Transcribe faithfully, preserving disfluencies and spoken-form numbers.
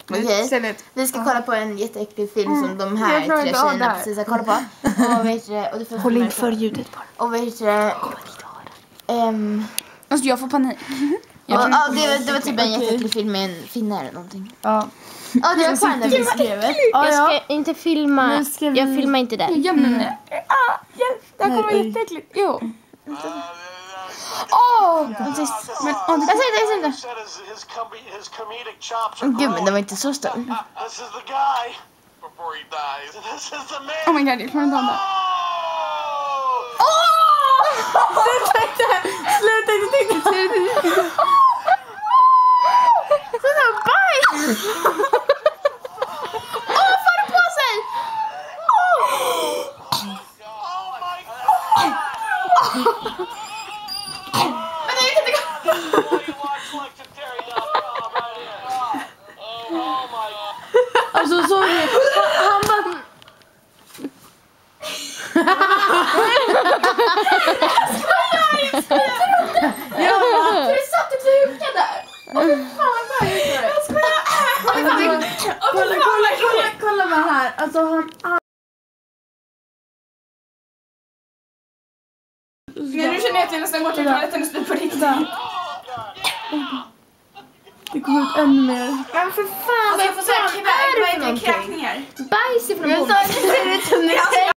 Okej, okay. Vi ska kolla på en jätteäcklig film mm. som de här tre tjejerna precis har kollat på. Och vet du, och det håll inte för ljudet bara. Och vet du, um, alltså jag får panik. Jag och, ja, det, var, det var typ en jätteäcklig film med en finne eller någonting. Ja. Ja, det var fan det beskrevet. Jag ska inte filma. Ska vi... Jag filmar inte där. Ja, men mm. ah, yes, det här kommer vara jätteäckligt. Jo. Åh! Oh, men oh, jag säger det, jag säger det. Gud, men det var inte så stort. Oh my god, jag kommer inte ha det. Sluta inte! Sluta inte! Sluta inte! Sluta, bajs! Åh, får det på sig! Men det är inte alltså sorry. Han bara... Jag skojar, jag skojar. Ja, du satt och klukade där. Fan vad bra jag skojar. Kolla, kolla, kolla, kolla vad här. Alltså han... han... Men nu känner jag att jag nästan går till toaletten och spyr på riktigt. Det kommer ut ännu mer. Men för fan, alltså, jag får säga, vad är det för kräkningar? Bajs ifrån bordet.